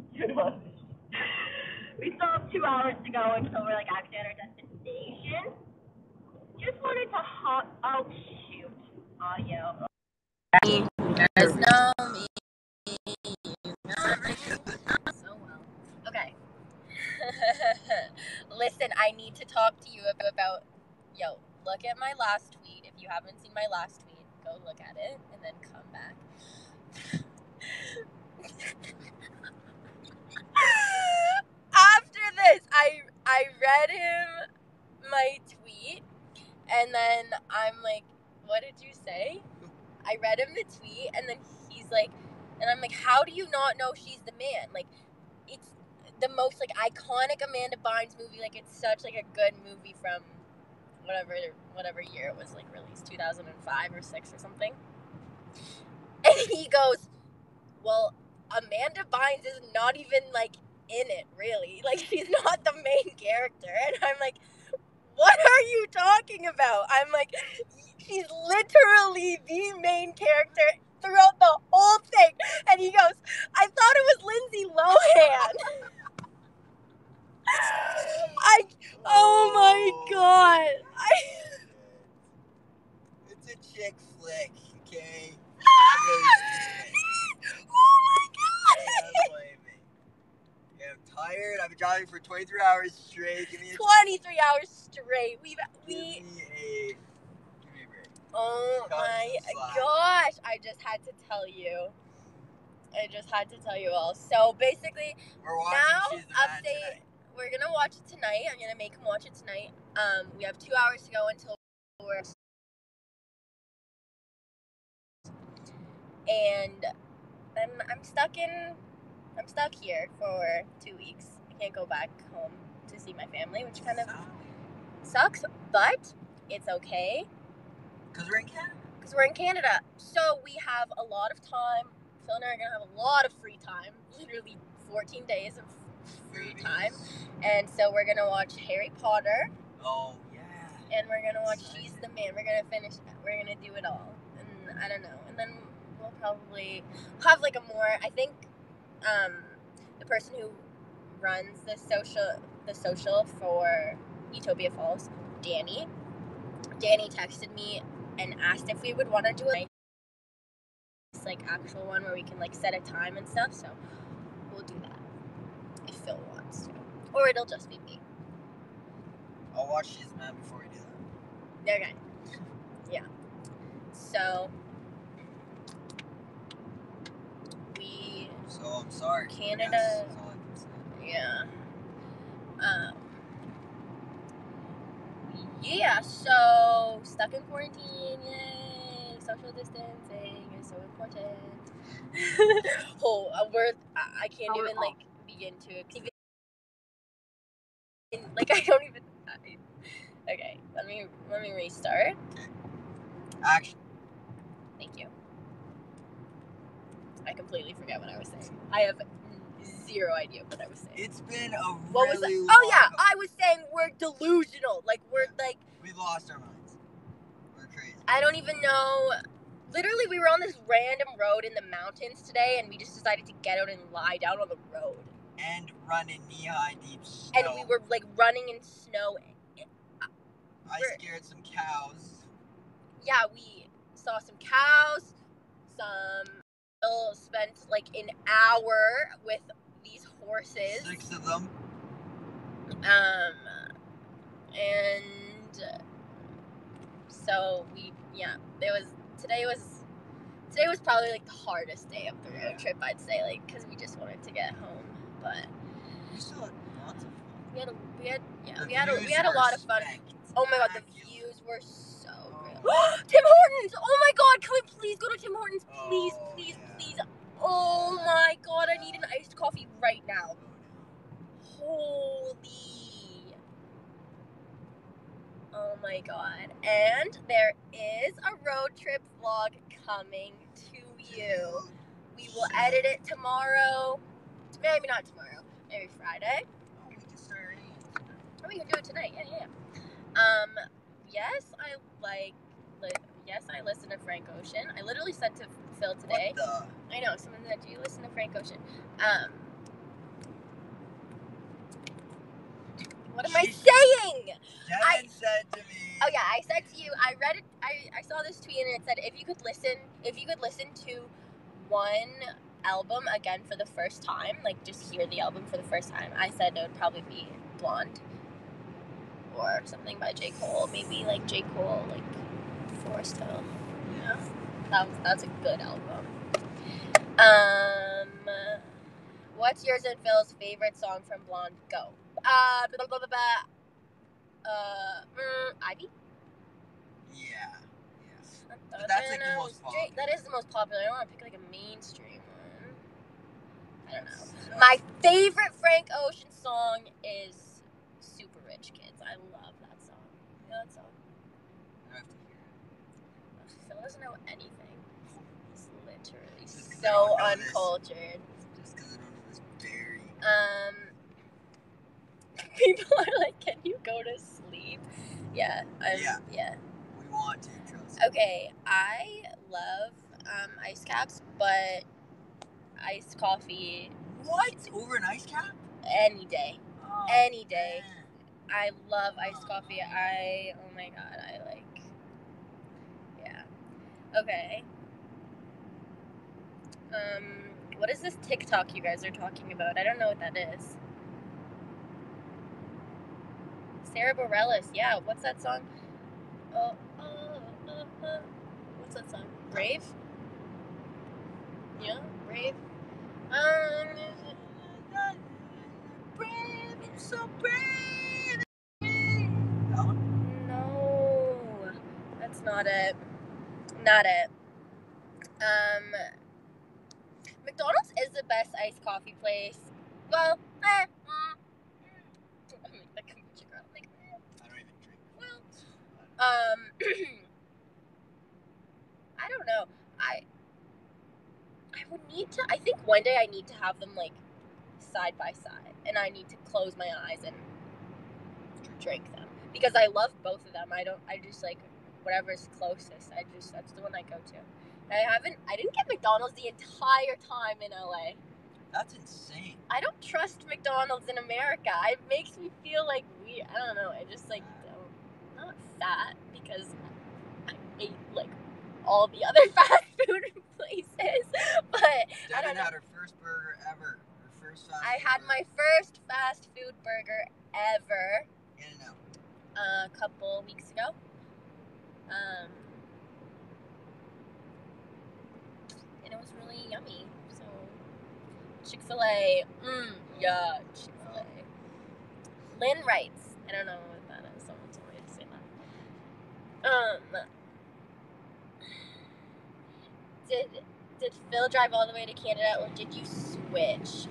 Good one. We still have 2 hours to go until we're like actually at our destination. Just wanted to hop. Oh shoot, audio. You guys know me. So well. Okay. Listen, I need to talk to you about. Yo, look at my last tweet. If you haven't seen my last tweet, go look at it and then come back. After this, I read him my tweet, and then I'm like, what did you say? I read him the tweet, and then he's like, and I'm like, how do you not know she's the man? Like, it's the most like iconic Amanda Bynes movie. Like, it's such like a good movie from whatever year it was like released, 2005 or 6 or something. And he goes, well, Amanda Bynes is not even like in it really. Like, she's not the main character. And I'm like, what are you talking about? I'm like, she's literally the main character throughout the whole thing. And he goes, I thought it was Lindsay Lohan. Oh my god. It's a chick flick, okay? Oh my god. Don't blame me. Yeah, I'm tired. I've been driving for 23 hours straight. Give me a 23 hours straight. Give me a break. Oh my gosh. I just had to tell you. All. So basically, we're watching now She's the Man update. tonight. We're gonna watch it tonight. I'm gonna make him watch it tonight. We have 2 hours to go until we're. And I'm stuck here for 2 weeks. I can't go back home to see my family, which kind of sucks, but it's okay. Because we're in Canada. So we have a lot of time. Phil and I are going to have a lot of free time. Literally 14 days of free time. And so we're going to watch Harry Potter. Oh, yeah. And we're going to watch She's the Man. We're going to finish it. We're going to do it all. And I don't know. And then we'll probably have like a more, I think, the person who runs the social for Utopia Falls, Danny texted me and asked if we would want to do a like actual one where we can like set a time and stuff. So we'll do that if Phil wants to, or it'll just be me. I'll watch She's the Man before we do that. Okay. Yeah. So I'm sorry. Canada. Yeah. Yeah, so stuck in quarantine, yay! Social distancing is so important. I can't even like begin to like I don't even. Okay, let me restart. Action. Thank you. I completely forgot what I was saying. I have zero idea what I was saying. It's been a what really was Oh yeah, I was saying we're delusional. Like we're like we lost our minds. We're crazy. I don't even know. Literally, we were on this random road in the mountains today, and we just decided to get out and lie down on the road. And run in knee-high deep snow. And we were like running in snow. I scared some cows. Yeah, we saw some cows. Spent like an hour with these horses. 6 of them. And so today was probably like the hardest day of the road trip, I'd say, like because we just wanted to get home, but we still had lots of fun. We had a lot of fun. Oh my god, the views were so good. Tim Hortons! Oh my god, can we please go to Tim Hortons? Please. Oh my god, I need an iced coffee right now. Holy. Oh my god. And there is a road trip vlog coming to you. We will edit it tomorrow. Maybe not tomorrow. Maybe Friday. Oh, we can start it. Oh, we can do it tonight. Yeah. Yes, I listen to Frank Ocean. I literally said to Phil today. What the? I know, someone said, do you listen to Frank Ocean? thing. Devin said to me. Oh yeah, I said to you. I read it. I saw this tweet and it said if you could listen to one album again for the first time, like just hear the album for the first time, I said it would probably be Blonde or something by J. Cole. Maybe like J. Cole, like Forest Hill. Yeah, that's a good album. What's yours and Phil's favorite song from Blonde? Go. Ivy? Yeah. But that's like the most popular. That is the most popular. I don't want to pick like a mainstream one. I don't know. My favorite Frank Ocean song is Super Rich Kids. I love that song. You know that song? I have to hear it. Phil doesn't know anything. He's literally so uncultured. Just because I don't know this berry. People are like, can you go to sleep? Yeah. Yeah. We want to, trust. Okay, I love ice caps, but iced coffee. What? Over an ice cap? Any day. Oh, Any day. Man. I love iced coffee. Oh my god, I like. Yeah. Okay. What is this TikTok you guys are talking about? I don't know what that is. Sarah Bareilles, yeah. What's that song? What's that song? Brave? Yeah, Brave. Brave, you're so brave. That one? No, that's not it. Not it. McDonald's is the best iced coffee place. Well, I'm like the kombucha girl. Like, I don't even drink. well, I don't know. I would need to. I think one day I need to have them like side by side, and I need to close my eyes and drink them because I love both of them. I just like whatever's closest. That's the one I go to. I didn't get McDonald's the entire time in LA. That's insane. I don't trust McDonald's in America. It makes me feel like weird. I don't know. I just like don't. Not fat because I ate like all the other fast food places, but I don't know. had her first burger ever. Her first fast I food had burger. my first fast food burger ever. In-N-Out. A couple weeks ago. And it was really yummy. So Chick-fil-A. Yeah, Chick-fil-A. Lynn writes. I don't know what that is. Someone told me to say that. Did Phil drive all the way to Canada or did you switch?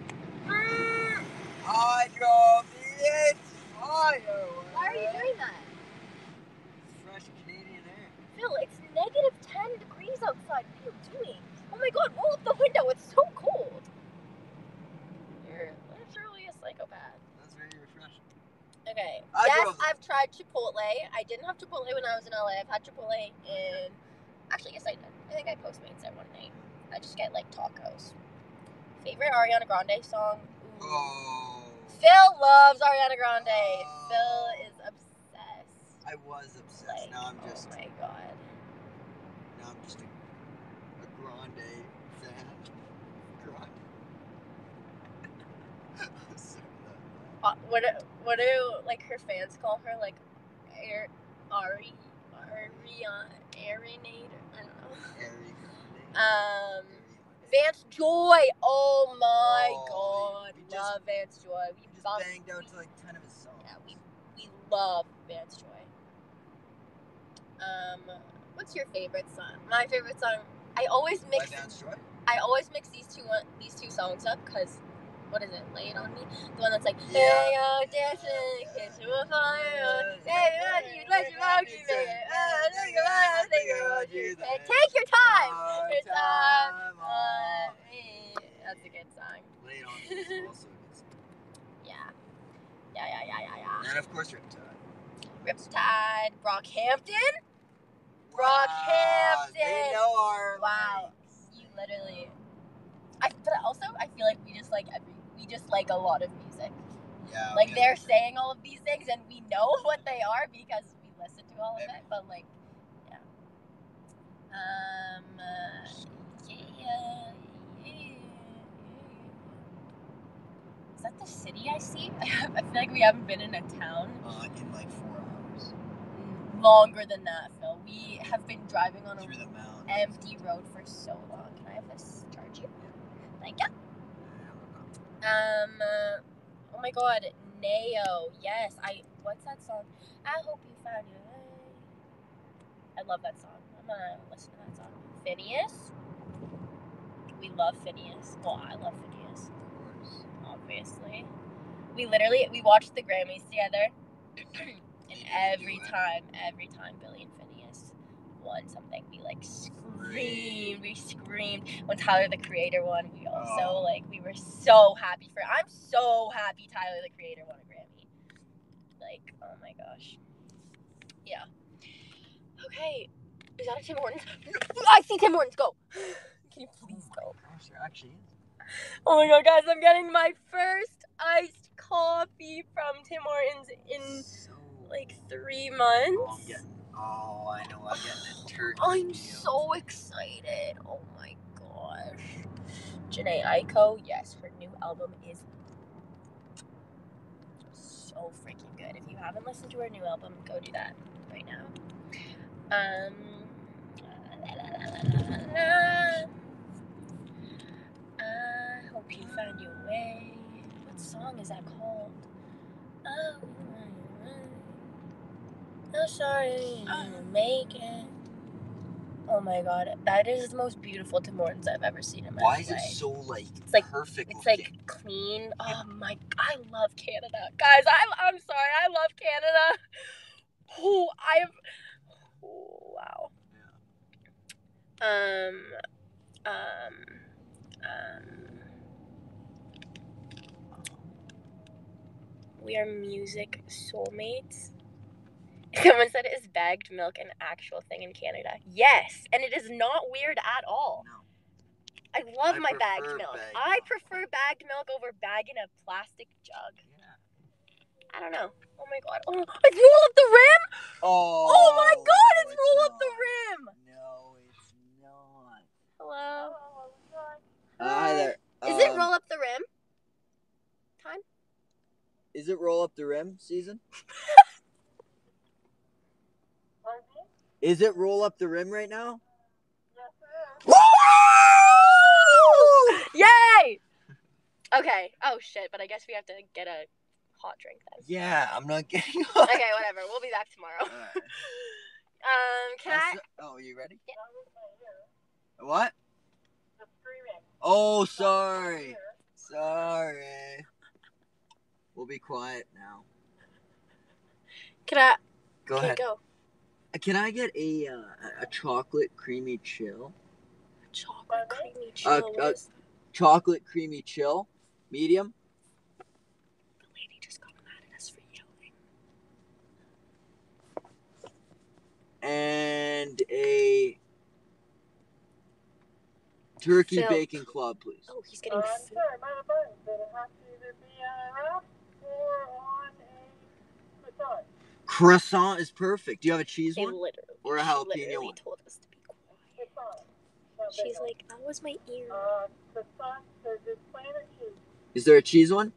I drove the entire way. Why are you doing that? Fresh Canadian air. Phil, it's negative 10 degrees outside. What are you doing? Oh my god, roll up the window. It's so cold. You're literally a psychopath. That's very refreshing. Okay. Yes, I've tried Chipotle. I didn't have Chipotle when I was in LA. I've had Chipotle in... Actually, yes, I did. I think I Postmates at one night. I just get, like, tacos. Favorite Ariana Grande song? Ooh. Oh. Phil loves Ariana Grande. Oh. Phil is obsessed. I was obsessed. Like, now I'm just... Oh, my God. Now I'm just a Grande fan. Grande. I'm sorry about What do like her fans call her? Like Arinator? I don't know. Ari Grande. Vance Joy. Oh my Oh, god, we just- love Vance Joy. We just banged out to like 10 of his songs. Yeah, we love Vance Joy. What's your favorite song? My favorite song. I always mix. By Vance Joy? I always mix these two songs up because. What is it? Lay It On Me? The one that's like, Yeah. hey, yo, dancing, into a fire, baby, let you rock you, baby, think about you, take your time, your time on me. That's a good song. Lay It On Me is also a good song. Yeah. And of course, Riptide. Riptide, Brockhampton? Wow, Brockhampton. They know our Wow. You literally. But also, I feel like we just like a lot of music. Yeah. Like, they're saying all of these things, and we know what they are because we listen to all of it. But like, yeah. Yeah. Is that the city I see? I feel like we haven't been in a town. In like 4 hours. Longer than that, Phil. We have been driving on Through the mountains. empty road for so long. Can I have this charge you? Thank you. Oh my god, Neo. Yes, what's that song? I hope you found your way. I love that song. I'm gonna listen to that song. Phineas. We love Phineas. Well, I love Phineas. Of course. Obviously. We watched the Grammys together. And every time Billy and Phineas won something, we like screamed. We screamed. When Tyler the Creator won, we also we were so happy for. I'm so happy Tyler the Creator won a Grammy. Like, oh my gosh. Yeah. Okay. Is that a Tim Hortons? I see Tim Hortons. Go. Can you please go? Gosh, there actually is. Oh my god, guys! I'm getting my first iced coffee from Tim Hortons in like 3 months. I know. I'm getting a turkey. I'm meal. so excited. Oh my gosh. Jhené Aiko, yes, her new album is so freaking good. If you haven't listened to her new album, go do that right now. I hope you found your way. What song is that called? I'm sorry you make it. Oh my god, that is the most beautiful Tim Hortons I've ever seen in my life. Why is it so like perfect? It's like clean. Oh my, I love Canada, guys. I'm sorry, I love Canada. Wow. We are music soulmates. Someone said, is bagged milk an actual thing in Canada? Yes, and it is not weird at all. No. I love my bagged milk. I prefer bagged milk over bagging a plastic jug. Yeah. I don't know. Oh my god. Oh, it's Roll Up the Rim? Oh my god, it's Roll Up the Rim! No, it's not. Hello? Hi there. Is it Roll Up the Rim? Time? Is it Roll Up the Rim season? Is it Roll Up the Rim right now? Yes, it is. Yay! Okay. Oh shit, but I guess we have to get a hot drink then. Yeah, I'm not getting hot. Okay, whatever. We'll be back tomorrow. Right. Oh, you ready? Yeah. What? Oh, sorry. Sorry. We'll be quiet now. Go ahead. Go. Can I get a chocolate creamy chill? Chocolate creamy chill. Chocolate creamy chill, medium. The lady just got mad at us for yelling. And a turkey bacon club, please. Oh, he's getting. Sorry, my buttons. It has to either be on a wrap or on a croissant. Croissant is perfect. Do you have a cheese one? Or a jalapeno literally one? told us to be quiet. She's like, that was my ear. Croissant, there's just plain or cheese. Is there a cheese one?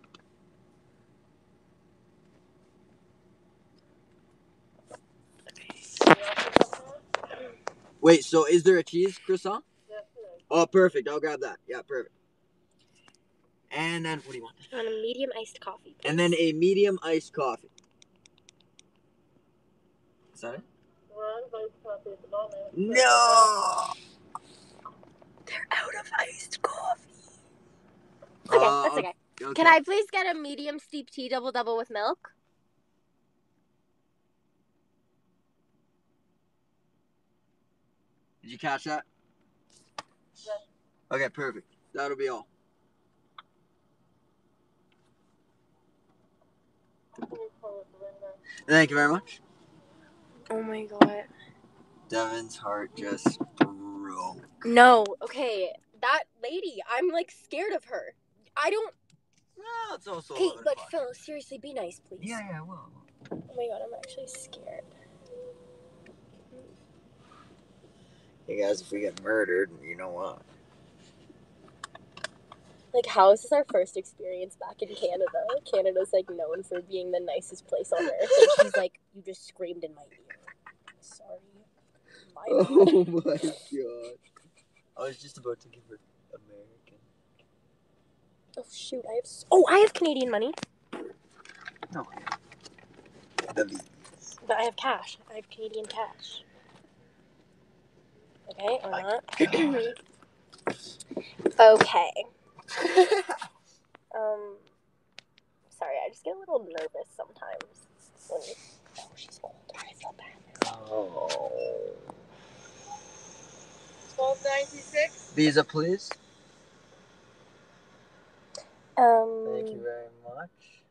Wait, so is there a cheese croissant? Yes, there is. Oh, perfect. I'll grab that. Yeah, perfect. And then, what do you want? I want a medium iced coffee, please. And then a medium iced coffee. Is that it? We're out of iced coffee at the moment. No! They're out of iced coffee. Okay, that's okay. Can I please get a medium steep tea double with milk? Did you catch that? Yes. Okay, perfect. That'll be all. Thank you very much. Oh my god. Devin's heart just broke. No, okay. That lady, I'm like scared of her. I don't. No, it's also a Okay, little bit but of fun. Phil, seriously, be nice, please. Yeah, well. Oh my god, I'm actually scared. Hey guys, if we get murdered, you know what? Like, how is this our first experience back in Canada? Canada's, like, known for being the nicest place on earth. And she's like, you just screamed in my ear. Sorry. My bad. Oh my god. I was just about to give her American. Oh, shoot. I have Canadian money. No. The V's. But I have cash. I have Canadian cash. Okay, or My not. God. Okay. Sorry, I just get a little nervous sometimes. Oh, she's older. I feel bad. Oh. 1296. Visa, please. Thank you very much.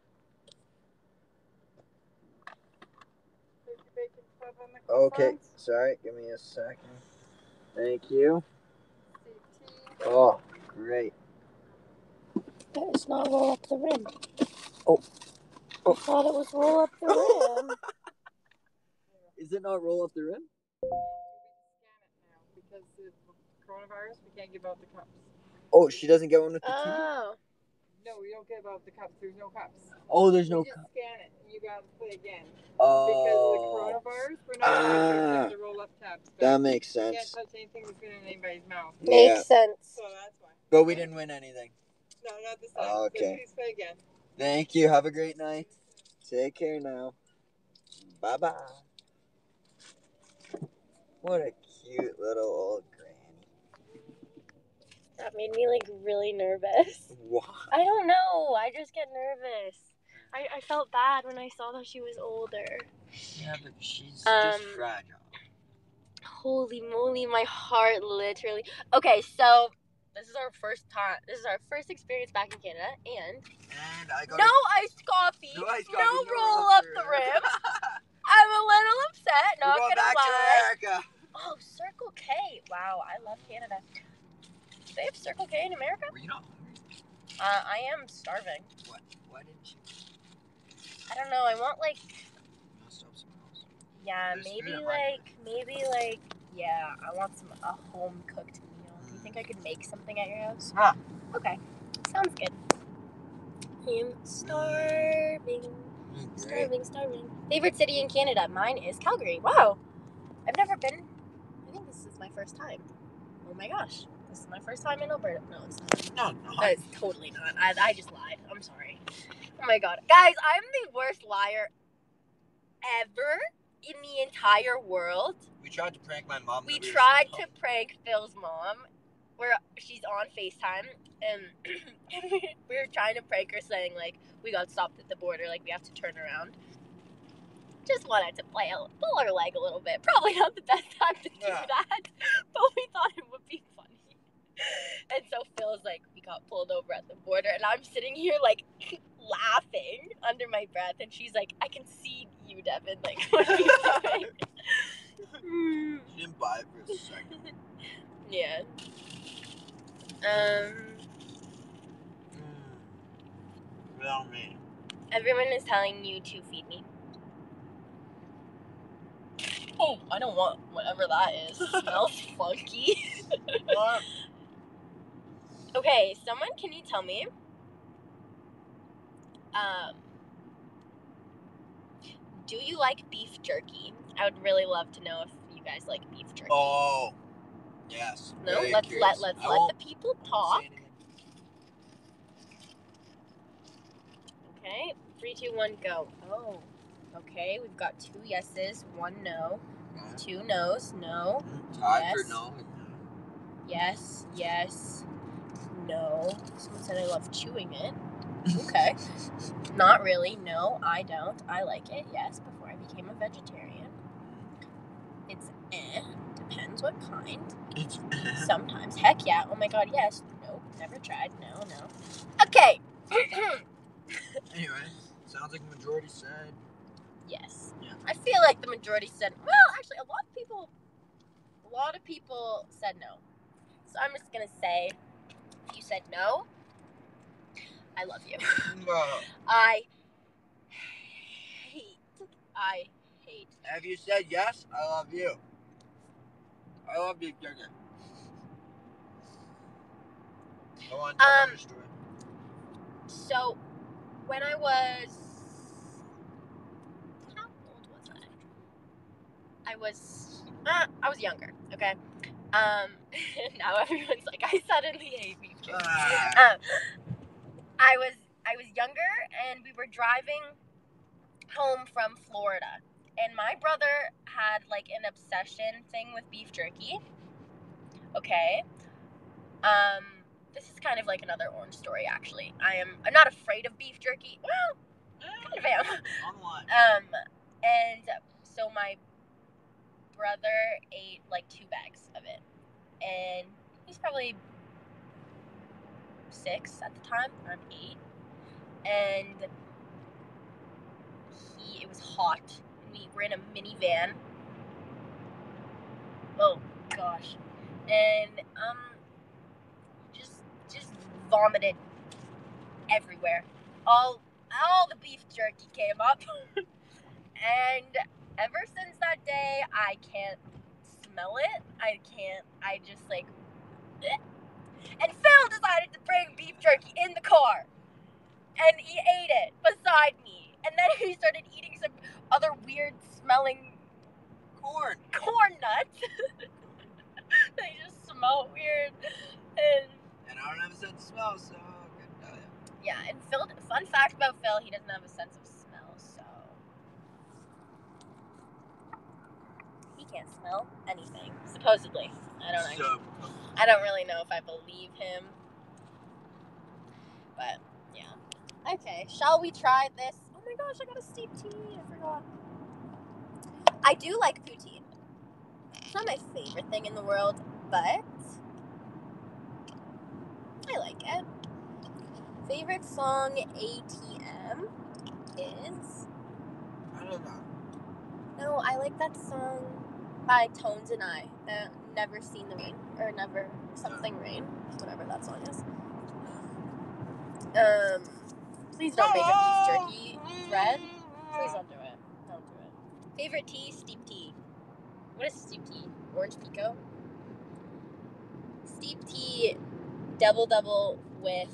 Bacon club on the Okay, croissants. sorry, give me a second. Thank you. CT. Oh, great. That is not roll up the rim. Oh. I thought it was roll up the rim. Is it not roll up the rim? We scan it now because of coronavirus. We can't give out the cups. Oh, she doesn't get one with the key? Oh. No, we don't give out the cups. There's no cups. Oh, there's no We just cup. scan it and you gotta play again. Oh. Because of the coronavirus, we're not allowed to roll up tabs. That makes You can't sense. touch anything that's in anybody's mouth. Yeah. Makes sense. So that's why. But we didn't win anything. No, not this time. Okay. So please play again. Thank you. Have a great night. Take care now. Bye-bye. What a cute little old granny. That made me, like, really nervous. Why? I don't know. I just get nervous. I felt bad when I saw that she was older. Yeah, but she's just fragile. Holy moly, my heart literally. Okay, so this is our first time. This is our first experience back in Canada, and I got no iced coffee, no iced coffee, no no roll up the rim. I'm a little upset. Not We're going gonna back lie. to America. Oh, Circle K. Wow, I love Canada. Do they have Circle K in America? Were you not hungry? I am starving. What? Why didn't you? I don't know. I want like. Stop somewhere else. Yeah, There's maybe food at my like. Yeah, I want a home cooked meal. Do you think I could make something at your house? Huh. Okay, sounds good. I'm starving. Starving. Favorite city in Canada? Mine is Calgary. Wow. I've never been. I think this is my first time. Oh my gosh. This is my first time in Alberta. No, it's not. No. That is totally not. I just lied. I'm sorry. Oh my god. Guys, I'm the worst liar ever in the entire world. We tried to prank my mom. We tried to prank Phil's mom. She's on FaceTime, and we were trying to prank her, saying like we got stopped at the border, like we have to turn around. Just wanted to pull her leg a little bit. Probably not the best time to do that, but we thought it would be funny. And so Phil's like, we got pulled over at the border, and I'm sitting here like laughing under my breath, and she's like, I can see you, Devin. Like, what are you doing? She didn't buy it for a second. Yeah. Well, me. Everyone is telling you to feed me. Oh, I don't want whatever that is. It smells funky. Okay, someone, can you tell me? Do you like beef jerky? I would really love to know if you guys like beef jerky. Oh, yes. No, Very let's curious. let the people talk. Okay, 3, 2, 1, go. Oh, okay. We've got 2 yeses, 1 no, 2 no's. No. Tied Yes. for no. Yes, no. Someone said I love chewing it. Okay. Not really. No, I don't. I like it. Yes, before I became a vegetarian. It's depends what kind. It's Sometimes. Heck yeah. Oh my god, yes. Nope. Never tried. No. Okay. Anyway, sounds like the majority said. Yes. Yeah. I feel like the majority said, well, actually, a lot of people said no. So I'm just going to say, if you said no, I love you. No. I hate. Have you said yes? I love you. I love beef jerky. Go on, tell me your story. So, when I was... How old was I? I was younger, okay? Now everyone's like, I suddenly hate beef jerky. I was younger, and we were driving home from Florida, and my brother had like an obsession thing with beef jerky. Okay. This is kind of like another orange story, actually. I'm not afraid of beef jerky. Well, kind of am. On what? And so my brother ate like 2 bags of it, and he's probably 6 at the time, or I'm 8, and it was hot. We were in a minivan. Oh gosh, and just vomited everywhere. All the beef jerky came up, and ever since that day, I can't smell it. I just like. Bleh. And Phil decided to bring beef jerky in the car, and he ate it beside me. And then he started eating some other weird smelling Corn nuts. They just smell weird. And I don't have a sense of smell, so I couldn't tell you. Yeah, and Phil, fun fact about Phil, he doesn't have a sense of smell, so he can't smell anything, supposedly. I don't really know if I believe him, but yeah. Okay, shall we try this? Oh my gosh, I got a steep tea. I forgot. I do like poutine. It's not my favorite thing in the world, but I like it. Favorite song ATM is... I don't know. No, I like that song by Tones and I, Never Seen the Rain, or Never Something Rain, whatever that song is. Please don't make a beef jerky thread. Please don't do it. Don't do it. Favorite tea? Steep tea. What is steep tea? Orange Pico? Steep tea, double with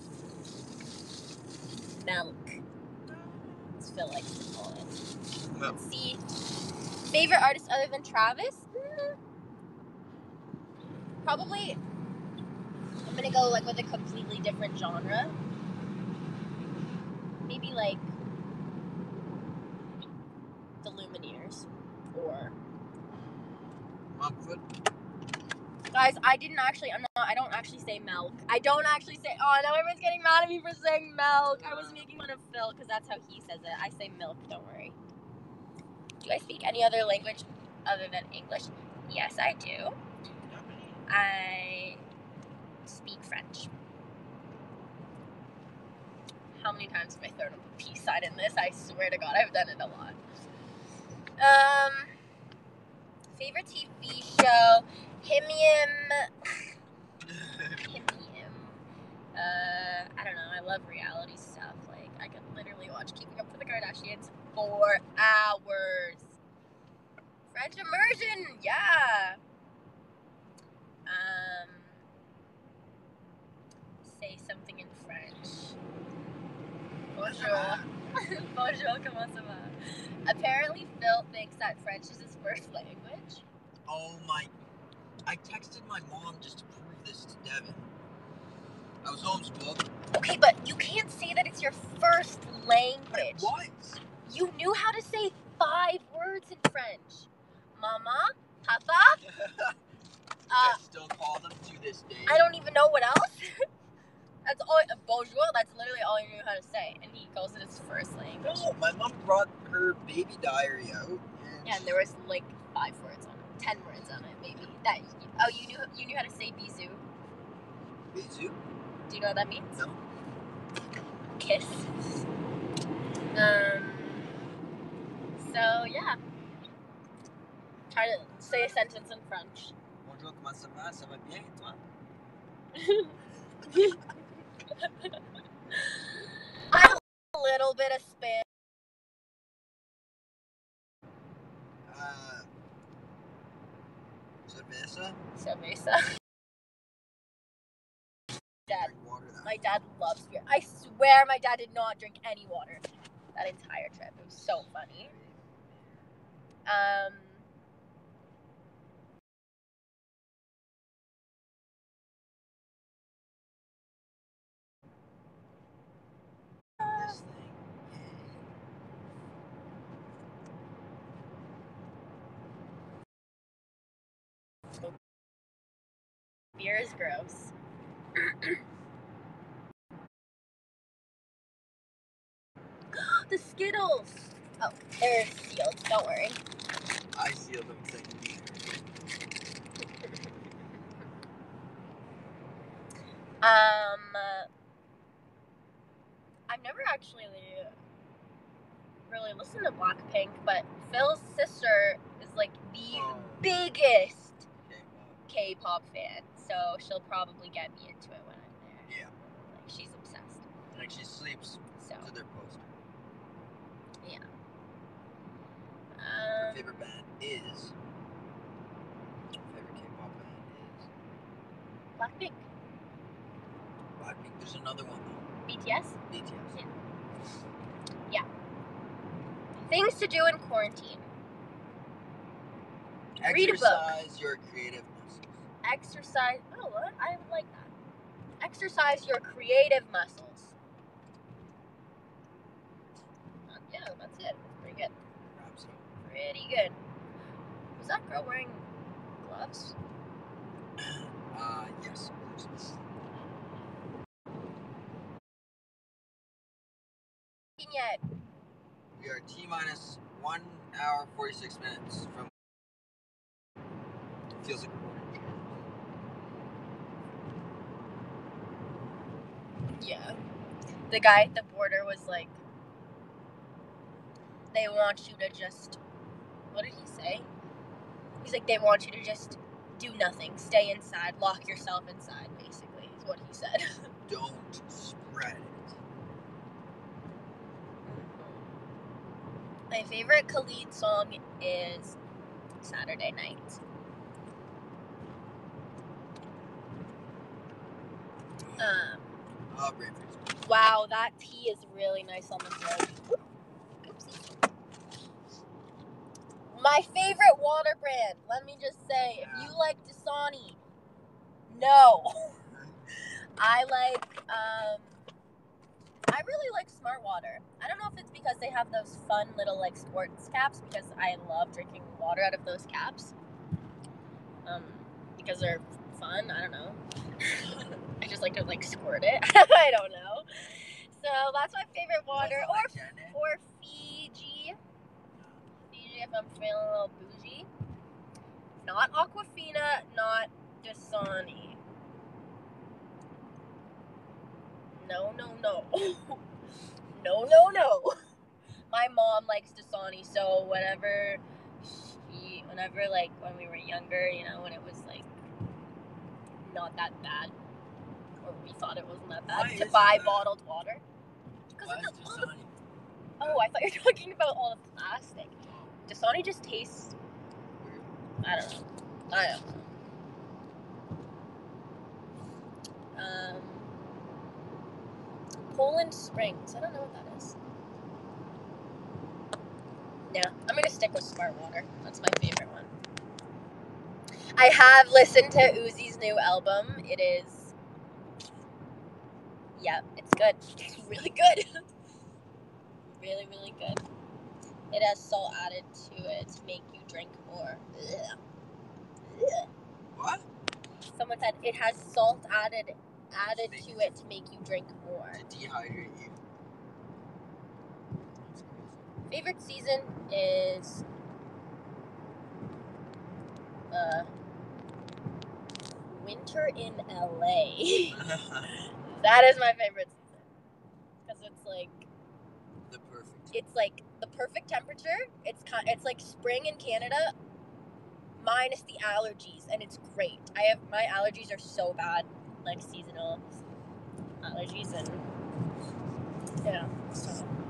milk. That's Phil likes to call it. No. Let's see. Favorite artist other than Travis? Probably, I'm gonna go like with a completely different genre. Maybe like the Lumineers, or Mumford. guys, I don't actually say milk. I don't actually say. Oh, now everyone's getting mad at me for saying milk. I was making fun of Phil because that's how he says it. I say milk. Don't worry. Do I speak any other language other than English? Yes, I do. I speak French. How many times have I thrown up a peace sign in this? I swear to God, I've done it a lot. Favorite TV show? Himium. I don't know. I love reality stuff. Like, I could literally watch Keeping Up with the Kardashians for hours. French immersion, yeah. Say something in French. Bonjour. Bonjour, comment ça va? Apparently, Phil thinks that French is his first language. Oh my. I texted my mom just to prove this to Devin. I was homeschooled. Okay, but you can't say that it's your first language. But it was. You knew how to say 5 words in French. Mama, Papa. I still call them to this day. I don't even know what else. That's all. Bonjour. That's literally all he knew how to say, and he calls it his first language. No, my mom brought her baby diary out. And there was like 5 words on it, 10 words on it, maybe. You knew how to say bisou. Bisou? Do you know what that means? No. Kiss. So yeah. Try to say a sentence in French. Bonjour, comment ça va? Ça va bien, toi? little bit of Spanish. Cerveza? Cerveza. Dad. Drink water that My dad loves beer. I swear my dad did not drink any water that entire trip. It was so funny. This thing. Beer is gross. The Skittles. Oh, they're sealed. Don't worry. I sealed them thinking. I've never actually really listened to Blackpink, but Phil's sister is like the biggest K-pop fan, so she'll probably get me into it when I'm there. Yeah. Like, she's obsessed. Like, she sleeps So, to their poster. yeah. Her favorite band is... Favorite K-pop band is... Blackpink. Blackpink. There's another one, though. BTS? BTS. Yeah. Things to do in quarantine. Read a book. Exercise your creative muscles. Exercise. Oh, what? I would like that. Exercise your creative muscles. Yeah, that's it. That's pretty good. Wraps it up. Pretty good. Was that girl wearing gloves? Yes. Yet. We are T-minus 1 hour 46 minutes from... Feels like we're Yeah. The guy at the border was like, they want you to just... What did he say? He's like, they want you to just do nothing. Stay inside. Lock yourself inside, basically, is what he said. Don't spread it. My favorite Khalid song is Saturday Night. Brain freeze. Wow, that tea is really nice on the throat. Oopsie. My favorite water brand, let me just say, if you like Dasani, no. I really like Smart Water. I don't know if it's because they have those fun little like sports caps, because I love drinking water out of those caps. Because they're fun, I don't know. I just like to like squirt it. I don't know. So that's my favorite water. Or Fiji. Fiji if I'm feeling a little bougie. Not Aquafina, not Dasani. No. No. My mom likes Dasani, so whenever like when we were younger, you know, when it was like not that bad, or we thought it wasn't that bad to buy bottled water. Why is Dasani? Oh, I thought you were talking about all the plastic. Dasani just tastes Weird. I don't know. Poland Springs. I don't know what that is. Yeah, I'm gonna stick with Smart Water. That's my favorite one. I have listened to Uzi's new album. It is... Yeah, it's good. It's really good. Really, really good. It has salt added to it to make you drink more. Ugh. What? Someone said it has salt added to it to make you drink more. To dehydrate you. Favorite season is winter in LA. That is my favorite season. Because it's like The perfect. It's like the perfect temperature. It's like spring in Canada minus the allergies, and it's great. My allergies are so bad, like seasonal allergies, and yeah. So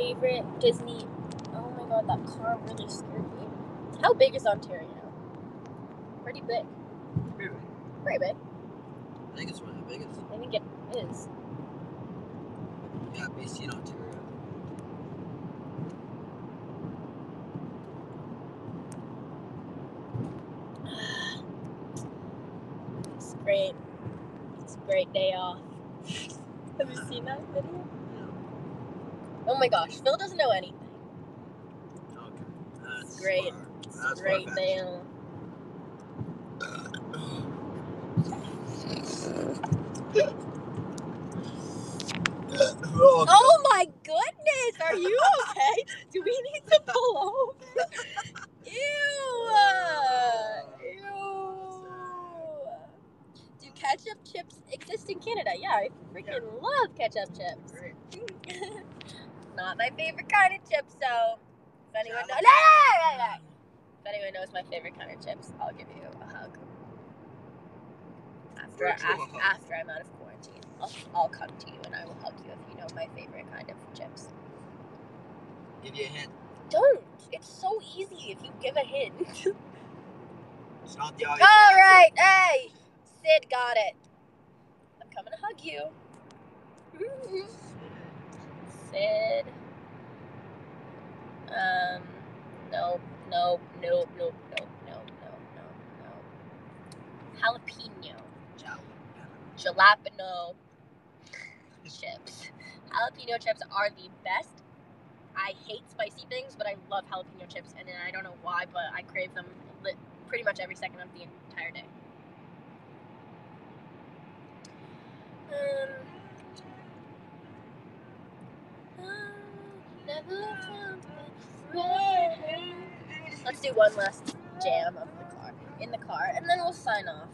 favorite Disney. Oh my god, that car really scared me. How big is Ontario? Pretty big. Really? Pretty big. I think it's one of the biggest. I think it is. Yeah, BC and Ontario. It's great. It's a great day off. Have you seen that video? Oh my gosh, Phil doesn't know anything. Okay. That's Great. far. It's a That's great far day off. Oh my goodness! Are you okay? Do we need to pull over? Ew! Do ketchup chips exist in Canada? Yeah, I freaking love ketchup chips. Great. Not my favorite kind of chips, though. If anyone knows, if anyone knows my favorite kind of chips, I'll give you a hug. After I'm out of quarantine, I'll come to you and I will hug you if you know my favorite kind of chips. Give you a hint. Don't. It's so easy if you give a hint. It's not the obvious All answer. right, hey, Sid got it. I'm coming to hug you. Sid. Nope. Jalapeno. Jalapeno chips. Jalapeno chips are the best. I hate spicy things, but I love jalapeno chips, and I don't know why, but I crave them pretty much every second of the entire day. Let's do one last jam of in the car, and then we'll sign off.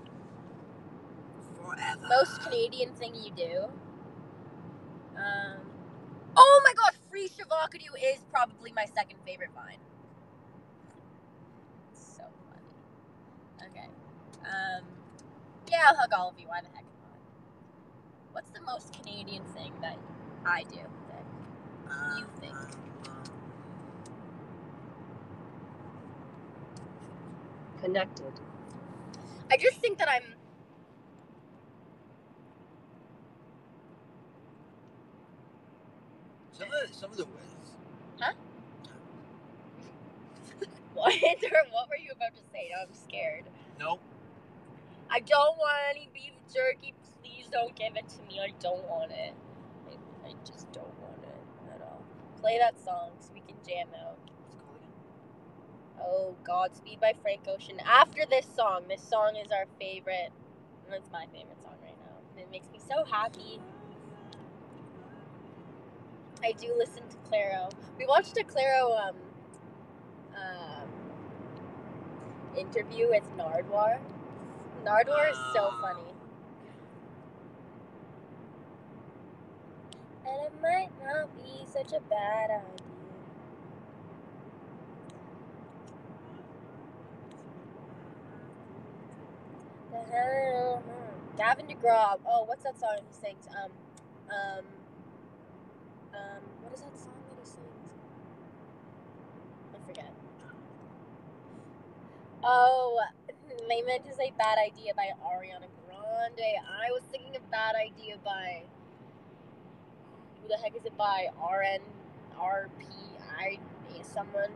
Forever. Most Canadian thing you do. Oh my gosh, Free Shavakadu is probably my second favorite vine. It's so funny. Okay. Yeah, I'll hug all of you. Why the heck not? What's the most Canadian thing that I do that you think? Connected. I just think that I'm... Some of the ways. Huh? What? What were you about to say? No, I'm scared. Nope. I don't want any beef jerky. Please don't give it to me. I don't want it. I just don't want it at all. Play that song so we can jam out. Oh, Godspeed by Frank Ocean. After this song is our favorite. It's my favorite song right now. It makes me so happy. I do listen to Clairo. We watched a Clairo interview with Nardwar. Nardwar is so funny. And it might not be such a bad idea. Gavin DeGraw. Oh, what's that song he sings? What is that song that he sings? I forget. Oh, they meant to say Bad Idea by Ariana Grande. I was thinking of Bad Idea by... Who the heck is it by? RPI someone?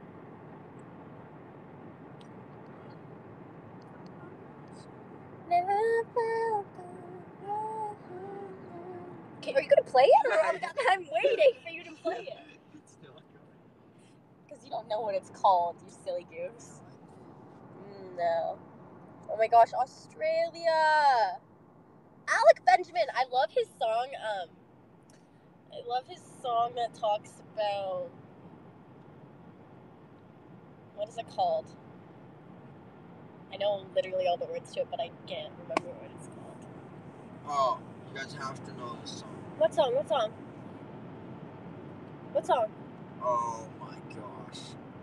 Okay, are you gonna play it? Or I'm waiting for you to play it. It's still going. Because you don't know what it's called, you silly goose. No. Oh my gosh, Australia! Alec Benjamin! I love his song, that talks about... What is it called? I know literally all the words to it, but I can't remember what it's called. Oh, you guys have to know this song. What song? Oh my gosh.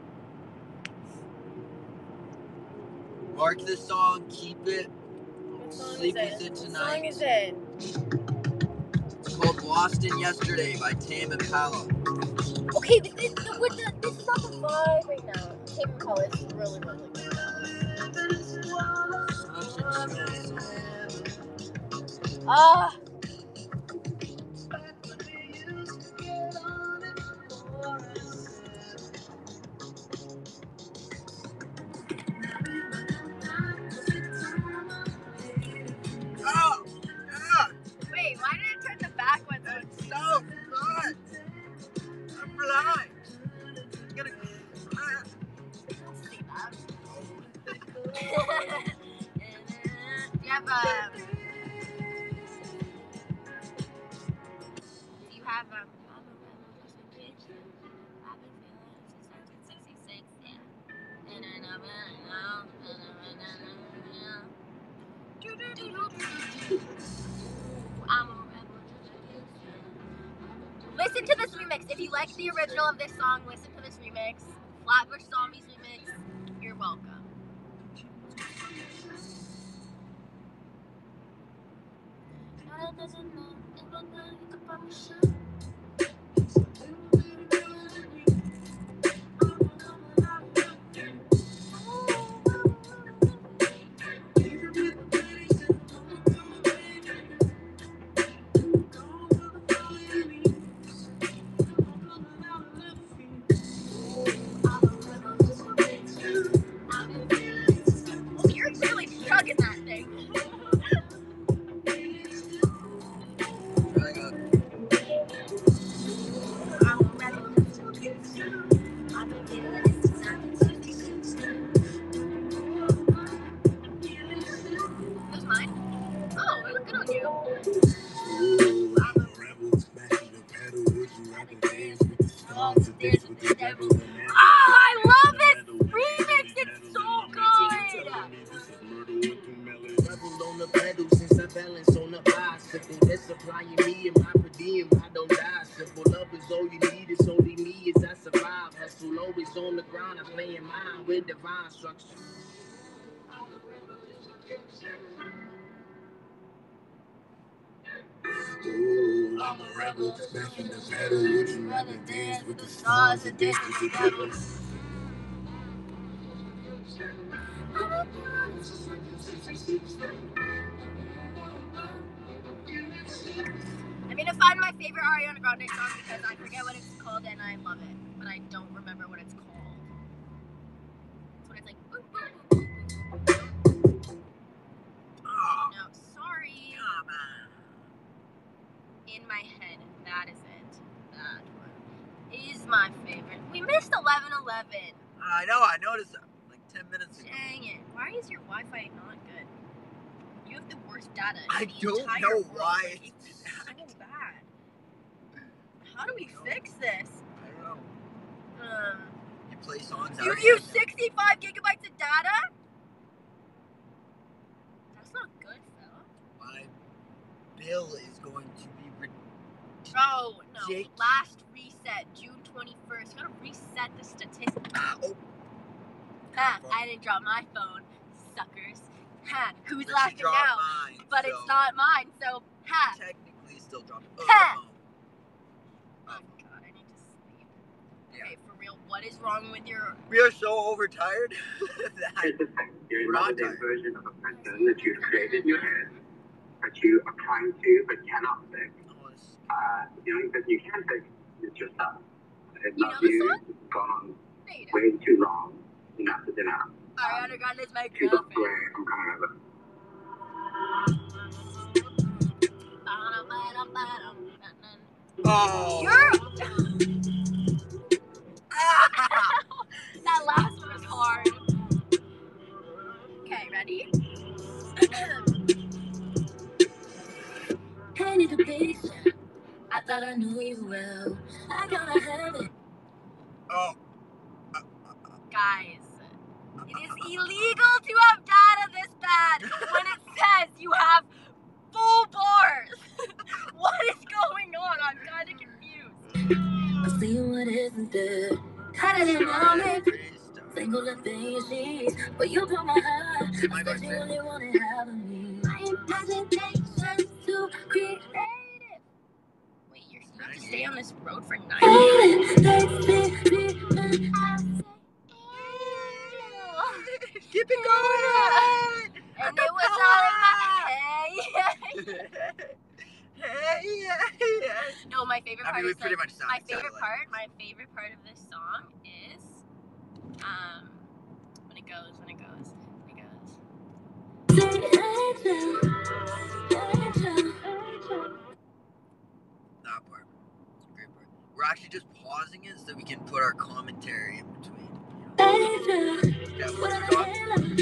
Mark this song, keep it. What song Sleep is with it? it What tonight. song is it? It's called Lost in Yesterday by Tame Impala. Okay, but this is not the vibe right now. Tame Impala is really, really good. Ah. Oh, yeah. Wait, why did it turn the back ones on? It's so good. I'm blind. I'm gonna. Don't say that. Do you have listen to this remix. If you like the original of this song, listen to this remix. Flatbush Zombies remix. You're welcome. You're really chugging that thing. Really good. That's mine? Oh, we look good on you. Oh, I love this remix. It's so good. On the pedal since I balance on the bicycle. That's supplying me and my per diem. I don't die. Simple love is all you need. It's only me as I survive. Hustle always on the ground. I'm playing mine with divine structure. Ooh, I'm a rebel, smashing the pedal. Would you rather dance with the stars or dance with the devil? I'm gonna find my favorite Ariana Grande song because I forget what it's called and I love it, but I don't remember what it's called. It's when it's like, boop, boop, boop, boop. Oh, No, sorry. come on. In my head, that is it. That one is my favorite. We missed 11:11. I know, I noticed that like 10 minutes ago. Dang it. Why is your Wi-Fi not good? You have the worst data in I the don't entire know world. why Like, it it's did that. so bad. How do we fix this? I don't know. You play songs out You of use it. 65 gigabytes of data? That's not good, Phil. My bill is going to be Oh, no. Jake. Last reset, June 21st. You gotta reset the statistics. oh, Ha, I didn't drop my phone, suckers. Ha, who's but laughing you dropped now? mine, But so it's not mine, so ha. technically still dropped it. Ha! Oh, Oh god, I need to sleep. Yeah. Okay, for real, what is wrong with your... we are so overtired that Here's the thing. You're We're not another tired. version of a pattern that you've created in your head, that you are trying to but cannot fix. The only person you can fix is yourself. It's You not know the you. song? It's gone on Data. way too long. Enough is enough. Ariana Grande's my She's up girlfriend. where I'm coming over. oh, You're... That last one was hard. Okay, ready? Painted a picture. I thought I knew you well. I gotta have it. oh, Guys, it is illegal to have data this bad when it says you have full bars. What is going on? I'm kind of confused. I see what isn't there. Cut it in on it. Single the things she's. But you broke my heart. I said you only wanted half of me. My imagination to create it. Wait, you have to stay on this road for 9 years. Keep it going! And it was all in my Hey. No, my favorite part we is pretty like, much sound my exactly favorite like part of this song is when it goes. That part. Great part. We're actually just pausing it so we can put our commentary in between. Yeah, what's it called?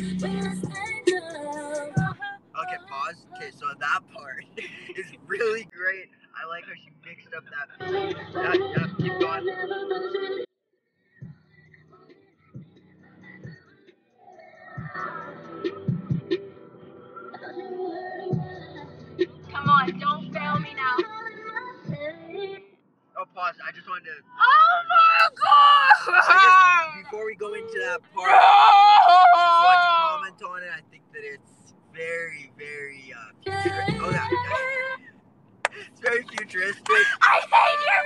Okay, pause. Okay, so that part is really great. I like how she mixed up that. Yeah, keep going. Come on, don't fail me now. Oh, pause. I just wanted to. Oh my god! I guess before we go into that part, I want to comment on it. I think that it's very, very futuristic. Oh, yeah. It's very futuristic. I hate your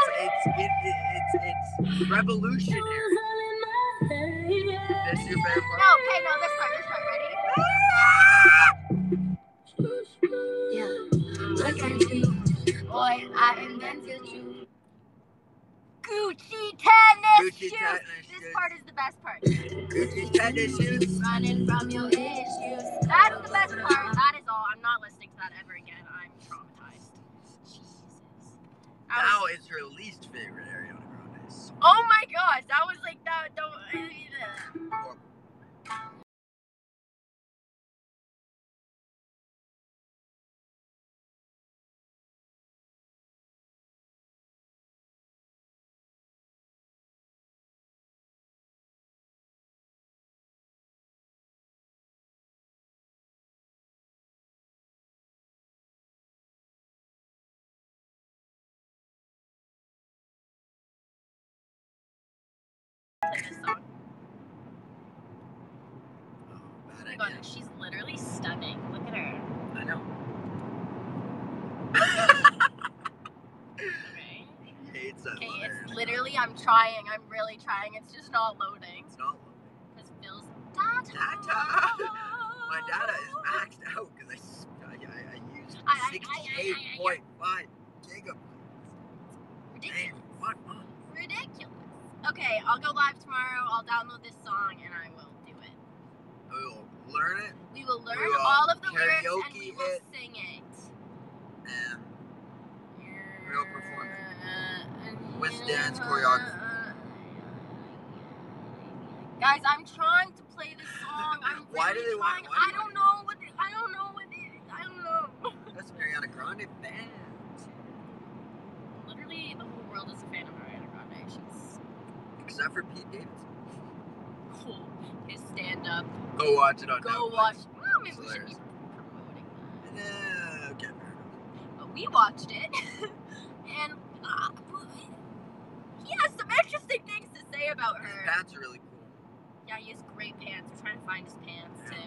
It's revolutionary. This is your favorite part? No, this part, ready? Yeah. Look at you, boy, I invented you. Gucci tennis shoes. This part is the best part. Gucci tennis shoes. Running from your issues. That's the best part. That is all. I'm not listening to that ever again. I'm traumatized. Jesus. Now is her least favorite Ariana Grande song. Oh my gosh, that was like that. Don't. This song. Bad Oh my idea. god, she's literally stunning. Look at her. I know. Okay. She hates that. Okay, letter. it's literally. I'm trying. I'm really trying. It's just not loading. It's not. Because Phil's data. My data is maxed out because I used 68.5 gigabytes. Ridiculous. What? Ridiculous. Okay, I'll go live tomorrow. I'll download this song and I will do it. We will learn it. We will learn We will all of the lyrics and we karaoke will it. sing it. And we'll perform it. With dance choreography. Guys, I'm trying to play this song. I'm Why really do they want? trying. I don't know what it, I don't know what it, I don't know. That's an Ariana Grande fan. Literally, the whole world is a fan of Ariana Grande. She's Except for Pete Davidson. cool. His stand-up. Go watch it on Go Netflix. watch. Well, maybe It's we should be hilarious. promoting that. Okay, fair enough. But we watched it, and he has some interesting things to say about His her. pants are really cool. Yeah, he has great pants. We're trying to find his pants too.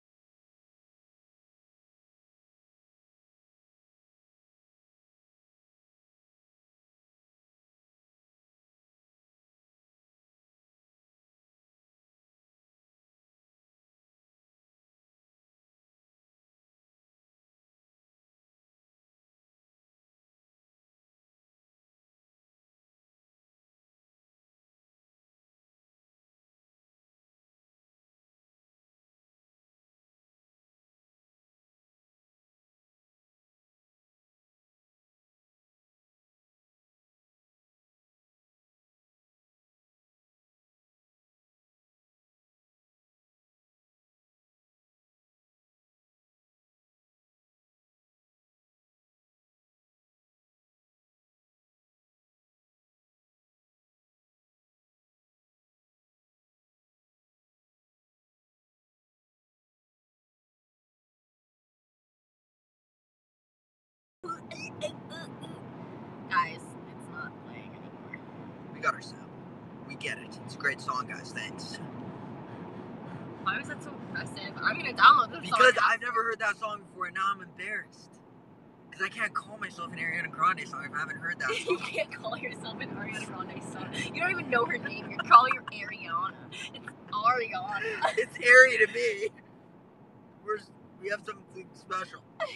Guys, it's not playing anymore. We got our sound. We get it. It's a great song, guys. Thanks. Why was that so impressive? I'm gonna download this song. Because I've never heard that song before, and now I'm embarrassed. Because I can't call myself an Ariana Grande song if I haven't heard that You song. can't call yourself an Ariana Grande song. You don't even know her name. You're calling her Ariana. It's Ariana. It's Ari to me. We have something special.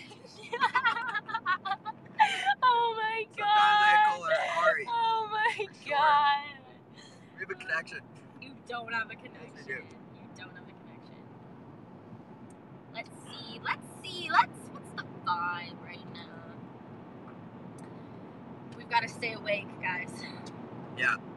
Oh my god. Sometimes I call her Ari. Oh my Sure. god. We have a connection. You don't have a connection. Yes, I do. You don't have a connection. Let's see. What's the vibe right now? We've got to stay awake, guys. Yeah.